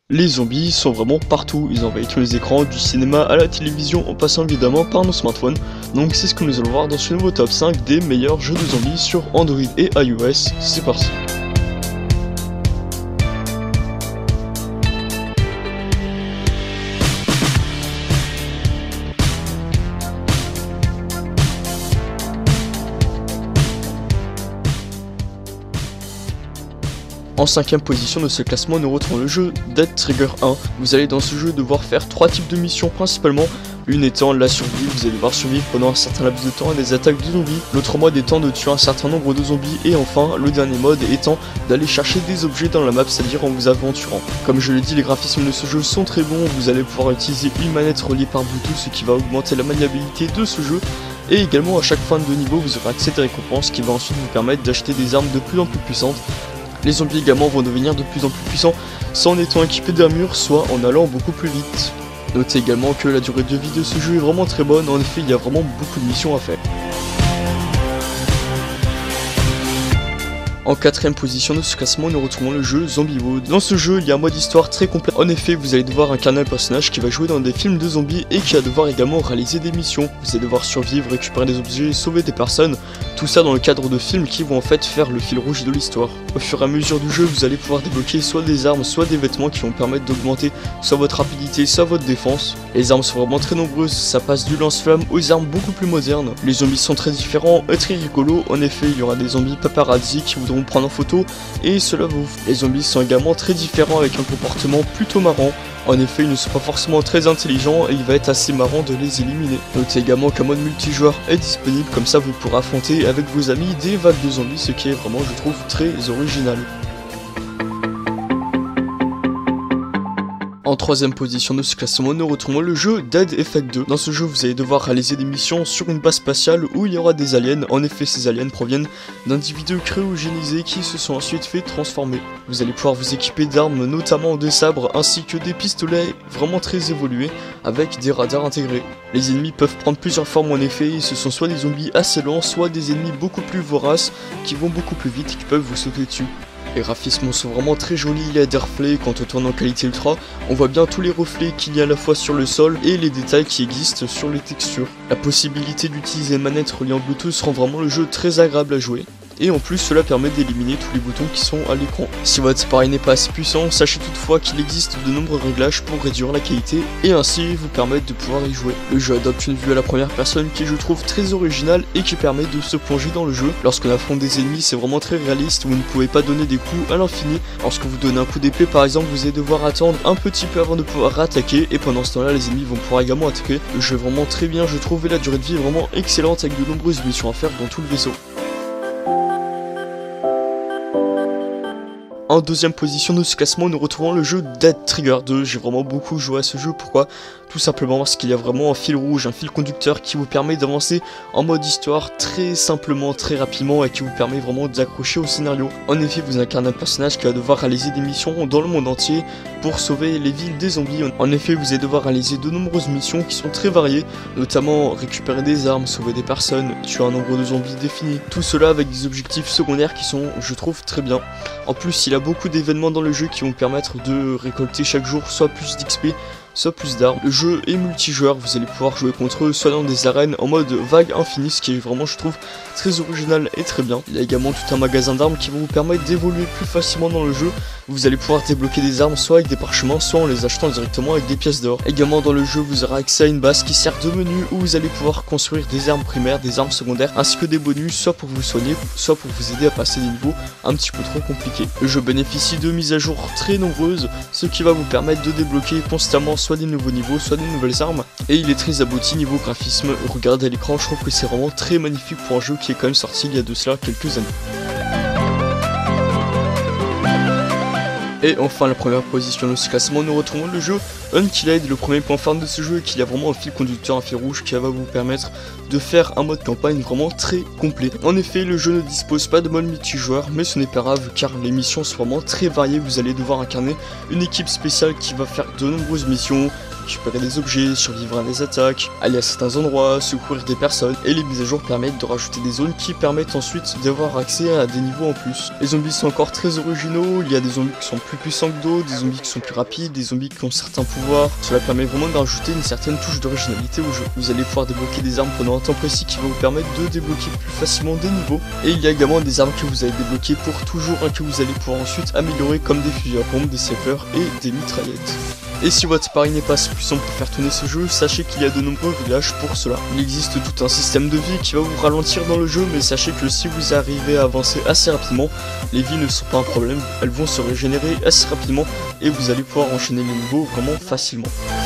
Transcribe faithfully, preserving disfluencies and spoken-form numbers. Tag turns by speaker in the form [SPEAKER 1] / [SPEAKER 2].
[SPEAKER 1] Les zombies sont vraiment partout, ils envahissent tous les écrans, du cinéma à la télévision, en passant évidemment par nos smartphones. Donc c'est ce que nous allons voir dans ce nouveau top cinq des meilleurs jeux de zombies sur Android et iOS. C'est parti. En cinquième position de ce classement, nous retrouvons le jeu Dead Trigger un. Vous allez dans ce jeu devoir faire trois types de missions principalement. L'une étant la survie, vous allez devoir survivre pendant un certain laps de temps à des attaques de zombies. L'autre mode étant de tuer un certain nombre de zombies. Et enfin, le dernier mode étant d'aller chercher des objets dans la map, c'est-à-dire en vous aventurant. Comme je l'ai dit, les graphismes de ce jeu sont très bons. Vous allez pouvoir utiliser une manette reliée par Bluetooth, ce qui va augmenter la maniabilité de ce jeu. Et également, à chaque fin de niveau, vous aurez accès à des récompenses qui vont ensuite vous permettre d'acheter des armes de plus en plus puissantes. Les zombies également vont devenir de plus en plus puissants, soit en étant équipés d'armure, soit en allant beaucoup plus vite. Notez également que la durée de vie de ce jeu est vraiment très bonne, en effet il y a vraiment beaucoup de missions à faire. En quatrième position de ce classement, nous retrouvons le jeu Zombie Wood. Dans ce jeu, il y a un mode histoire très complet. En effet, vous allez devoir incarner un personnage qui va jouer dans des films de zombies et qui va devoir également réaliser des missions. Vous allez devoir survivre, récupérer des objets, sauver des personnes. Tout ça dans le cadre de films qui vont en fait faire le fil rouge de l'histoire. Au fur et à mesure du jeu, vous allez pouvoir débloquer soit des armes, soit des vêtements qui vont permettre d'augmenter soit votre rapidité, soit votre défense. Les armes sont vraiment très nombreuses, ça passe du lance-flamme aux armes beaucoup plus modernes. Les zombies sont très différents et très rigolos. En effet, il y aura des zombies paparazzi qui voudront prendre en photo et cela vous. Les zombies sont également très différents avec un comportement plutôt marrant. En effet, ils ne sont pas forcément très intelligents et il va être assez marrant de les éliminer. Notez également qu'un mode multijoueur est disponible, comme ça vous pourrez affronter avec vos amis des vagues de zombies, ce qui est vraiment, je trouve, très original. En troisième position de ce classement, nous retrouvons le jeu Dead Effect deux. Dans ce jeu, vous allez devoir réaliser des missions sur une base spatiale où il y aura des aliens. En effet, ces aliens proviennent d'individus cryogénisés qui se sont ensuite fait transformer. Vous allez pouvoir vous équiper d'armes, notamment des sabres, ainsi que des pistolets vraiment très évolués avec des radars intégrés. Les ennemis peuvent prendre plusieurs formes en effet, et ce sont soit des zombies assez lents, soit des ennemis beaucoup plus voraces qui vont beaucoup plus vite et qui peuvent vous sauter dessus. Les graphismes sont vraiment très jolis, il y a des reflets quand on tourne en qualité ultra, on voit bien tous les reflets qu'il y a à la fois sur le sol et les détails qui existent sur les textures. La possibilité d'utiliser une manette reliée en Bluetooth rend vraiment le jeu très agréable à jouer. Et en plus cela permet d'éliminer tous les boutons qui sont à l'écran. Si votre appareil n'est pas assez puissant, sachez toutefois qu'il existe de nombreux réglages pour réduire la qualité et ainsi vous permettre de pouvoir y jouer. Le jeu adopte une vue à la première personne qui je trouve très originale et qui permet de se plonger dans le jeu. Lorsqu'on affronte des ennemis, c'est vraiment très réaliste, vous ne pouvez pas donner des coups à l'infini. Lorsque vous donnez un coup d'épée par exemple, vous allez devoir attendre un petit peu avant de pouvoir attaquer et pendant ce temps là les ennemis vont pouvoir également attaquer. Le jeu est vraiment très bien je trouve et la durée de vie est vraiment excellente avec de nombreuses missions à faire dans tout le vaisseau. En deuxième position de ce classement, nous retrouvons le jeu Dead Trigger deux. J'ai vraiment beaucoup joué à ce jeu, pourquoi? Tout simplement parce qu'il y a vraiment un fil rouge, un fil conducteur qui vous permet d'avancer en mode histoire très simplement, très rapidement et qui vous permet vraiment d'accrocher au scénario. En effet, vous incarnez un personnage qui va devoir réaliser des missions dans le monde entier pour sauver les villes des zombies. En effet, vous allez devoir réaliser de nombreuses missions qui sont très variées, notamment récupérer des armes, sauver des personnes, tuer un nombre de zombies défini. Tout cela avec des objectifs secondaires qui sont, je trouve, très bien. En plus, il y a beaucoup d'événements dans le jeu qui vont permettre de récolter chaque jour soit plus d'X P, soit plus d'armes. Le jeu est multijoueur, vous allez pouvoir jouer contre eux soit dans des arènes en mode vague infinie, ce qui est vraiment je trouve très original et très bien. Il y a également tout un magasin d'armes qui vont vous permettre d'évoluer plus facilement dans le jeu. Vous allez pouvoir débloquer des armes soit avec des parchemins, soit en les achetant directement avec des pièces d'or. Également dans le jeu vous aurez accès à une base qui sert de menu où vous allez pouvoir construire des armes primaires, des armes secondaires, ainsi que des bonus, soit pour vous soigner, soit pour vous aider à passer des niveaux un petit peu trop compliqués. Le jeu bénéficie de mises à jour très nombreuses, ce qui va vous permettre de débloquer constamment soit des nouveaux niveaux, soit des nouvelles armes. Et il est très abouti niveau graphisme. Regardez à l'écran, je trouve que c'est vraiment très magnifique pour un jeu qui est quand même sorti il y a de cela quelques années. Et enfin, la première position de ce classement, nous retrouvons le jeu Unkilled. Le premier point fort de ce jeu est qu'il y a vraiment un fil conducteur, un fil rouge qui va vous permettre de faire un mode campagne vraiment très complet. En effet, le jeu ne dispose pas de mode multijoueur, mais ce n'est pas grave car les missions sont vraiment très variées. Vous allez devoir incarner une équipe spéciale qui va faire de nombreuses missions, récupérer des objets, survivre à des attaques, aller à certains endroits, secourir des personnes, et les mises à jour permettent de rajouter des zones qui permettent ensuite d'avoir accès à des niveaux en plus. Les zombies sont encore très originaux, il y a des zombies qui sont plus puissants que d'autres, des zombies qui sont plus rapides, des zombies qui ont certains pouvoirs. Cela permet vraiment de rajouter une certaine touche d'originalité au jeu. Vous allez pouvoir débloquer des armes pendant un temps précis qui va vous permettre de débloquer plus facilement des niveaux, et il y a également des armes que vous allez débloquer pour toujours, hein, que vous allez pouvoir ensuite améliorer, comme des fusils à pompe, des snipers et des mitraillettes. Et si votre pari n'est pas suffisant pour faire tourner ce jeu, sachez qu'il y a de nombreux réglages pour cela. Il existe tout un système de vie qui va vous ralentir dans le jeu, mais sachez que si vous arrivez à avancer assez rapidement, les vies ne sont pas un problème, elles vont se régénérer assez rapidement et vous allez pouvoir enchaîner les niveaux vraiment facilement.